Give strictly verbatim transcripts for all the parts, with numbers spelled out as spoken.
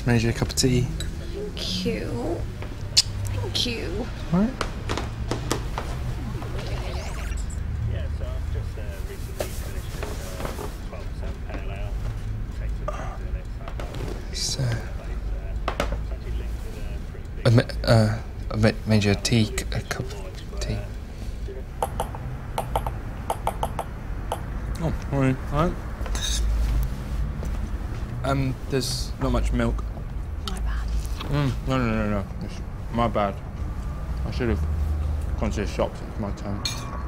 Just made you a cup of tea. Thank you. Thank you. All right. Yeah, so I've just uh, recently finished a twelve percent pale ale. Take some things in it. So, It's actually linked with a pretty big... I, ma uh, I ma made you a tea, a cup of tea. Oh, all right. All right. Um, there's not much milk. My bad. Mm, no, no, no, no. It's my bad. I should have gone to the shops. It's my turn.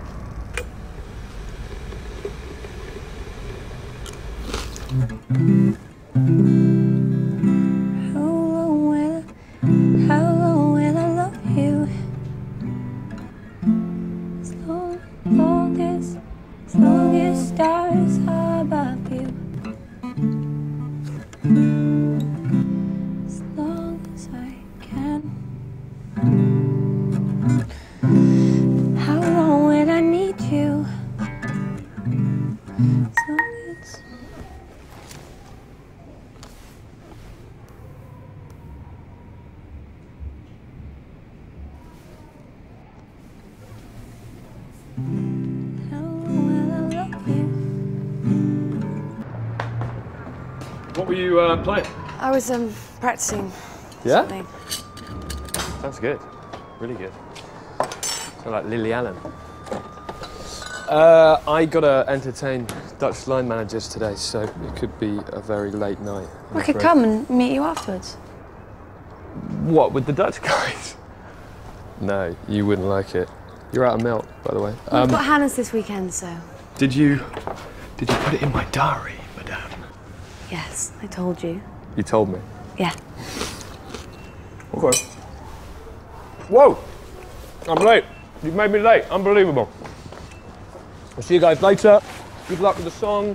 How long will, how long will I love you? As long, long as, as long as stars are above you. As long as I can. How long will I need you? As long as how long will I love you? What were you uh, playing? I was um practicing. Yeah? Something. Sounds good. Really good. So like Lily Allen. Uh, I gotta entertain Dutch line managers today, so it could be a very late night. I'm We could afraid. come and meet you afterwards. What, with the Dutch guys? No, you wouldn't like it. You're out of milk, by the way. We've Um, got Hannah's this weekend, so did you, did you put it in my diary, madame? yes, I told you. You told me. Yeah. Okay. Whoa! I'm late. You've made me late. Unbelievable. I'll see you guys later. Good luck with the song.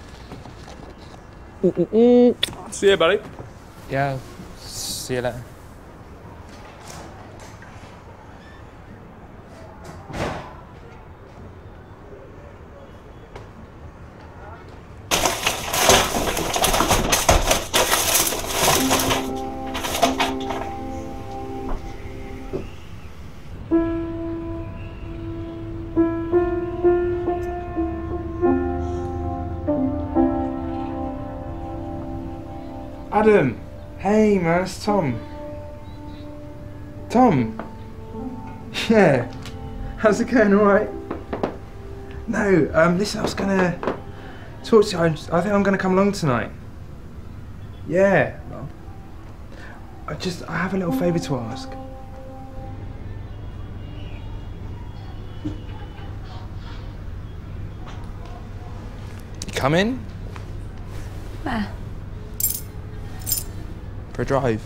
Mm-mm-mm. See you, buddy. Yeah. See you later. Adam! Hey man, it's Tom. Tom! Yeah. How's it going, alright? No, um, listen, I was gonna talk to you. I I think I'm gonna come along tonight. Yeah. Well, I just, I have a little favour to ask. You coming? Where? For a drive.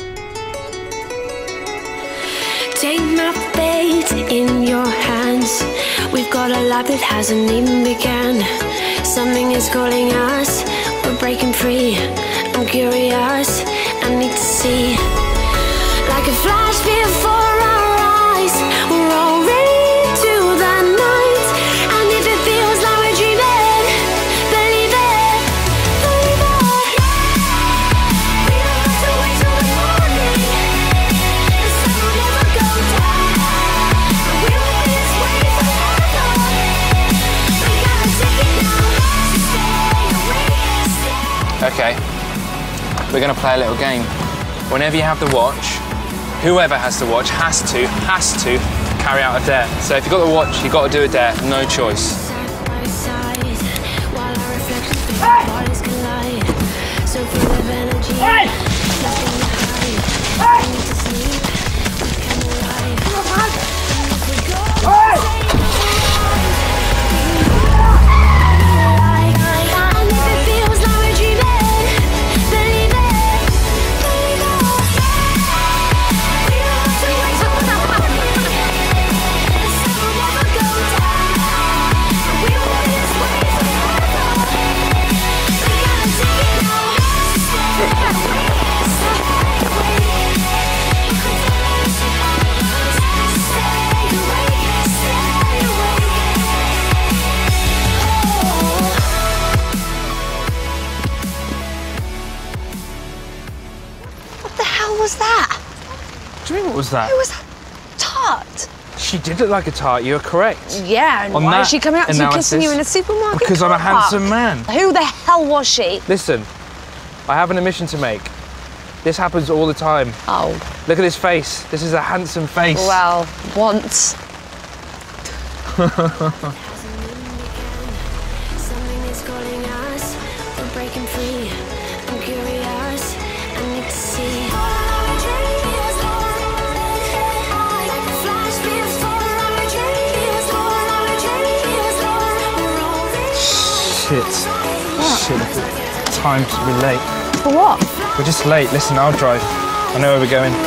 Take my fate in your hands. We've got a life that hasn't even begun. Something is calling us. We're breaking free. I'm curious. I need to see. Like a flash before our eyes. We're already to the night. And if it feels like we're dreaming, believe it, believe it. We don't have to wait till the morning. The sun will never go down. We will be this way forever. We gotta take it now. So stay awake, stay. Okay, we're gonna play a little game. Whenever you have the watch, whoever has the watch has to, has to carry out a dare. So if you've got the watch, you've got to do a dare, no choice. Side by side, while our reflections make our bodies collide. So full of energy, nothing to hide. We need to sleep, we come alive. And if we go, say it right. And if it feels like we're dreaming, believe it, believe it. We don't have to wait till the morning. The sun will never go down. do you mean, what was that? Who was that? Tart. She did look like a tart, you're correct. Yeah, and On why that is she coming out to you analysis, kissing you in a supermarket? Because I'm a car park? handsome man. Who the hell was she? Listen, I have an admission to make. This happens all the time. Oh. Look at this face. This is a handsome face. Well, once. Something is calling us. We're breaking free. I'm curious. I need to see. Shit. What? Shit. Time to be late. For what? We're just late. Listen, I'll drive. I know where we're going.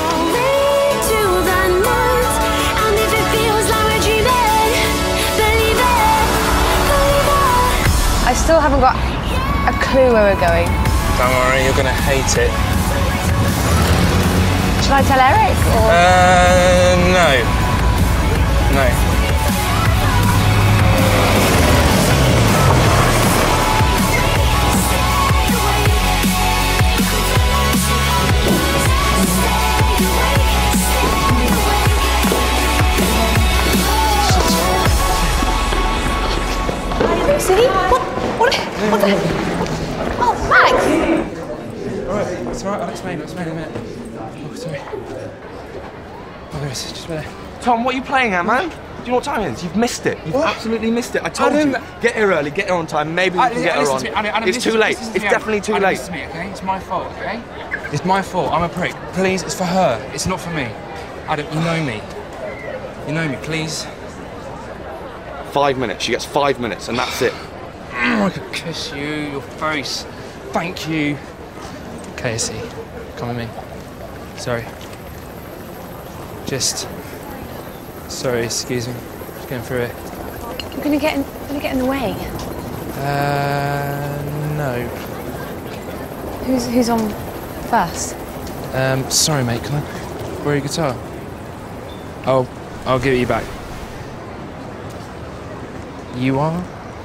I still haven't got a clue where we're going. Don't worry, you're gonna hate it. Should I tell Eric? Or? Uh, no. No. See? What? What? What the? Oh, Max! Alright, it's alright, I'll explain, I'll explain in a minute. Oh, sorry. Oh, there it is, just there. Tom, what are you playing at, man? Do you know what time it is? You've missed it. You've What? absolutely missed it. I told I you. didn't- Get here early, get here on time. Maybe we I- can get I- her listen on. to me, Adam, Adam, it's listen too to- late. listen to It's me, Adam. definitely too Adam, late. Listen to me, okay? It's my fault, okay? It's my fault. I'm a prick. Please, it's for her. It's not for me. Adam, you know me. You know me, please. Five minutes. She gets five minutes, and that's it. Oh, I could kiss you, your face. Thank you. Okay, see. Come with me. Sorry. Just. Sorry, excuse me. Just going through it. You're gonna get in, gonna get in the way. Uh, no. Who's who's on first? Um, sorry, mate. Can I borrow your guitar? Oh, I'll give it you back. You are?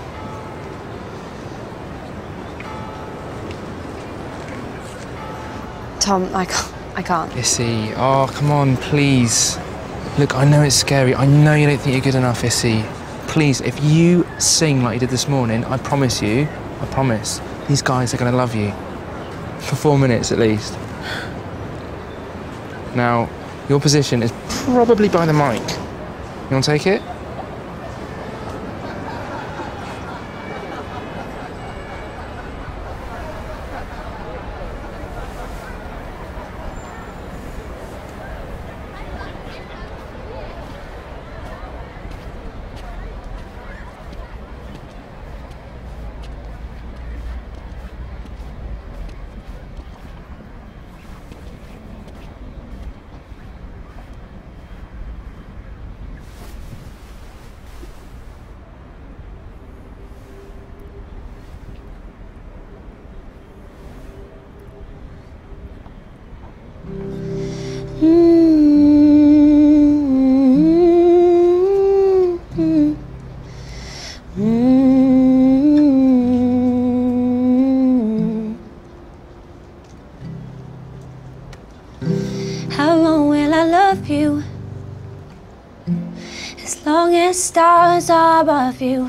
Tom, I can't. I can't. Issy, oh, come on, please. Look, I know it's scary. I know you don't think you're good enough, Issy. Please, if you sing like you did this morning, I promise you, I promise, these guys are going to love you. For four minutes at least. Now, your position is probably by the mic. You want to take it? How long will I love you? As long as stars are above you.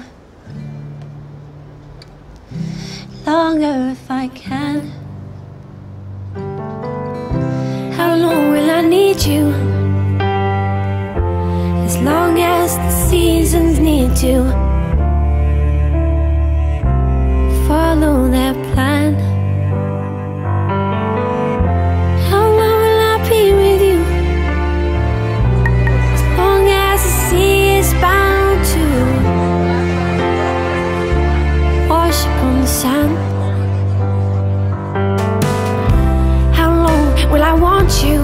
Longer if I can. How long will I need you? As long as the seasons need to follow their plan. How long will I be with you? As long as the sea is bound to wash upon the sand. How long will I want you?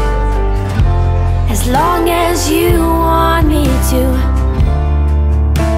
As long as you want me to.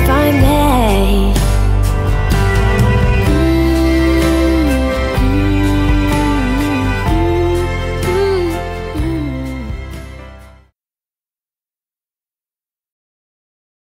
find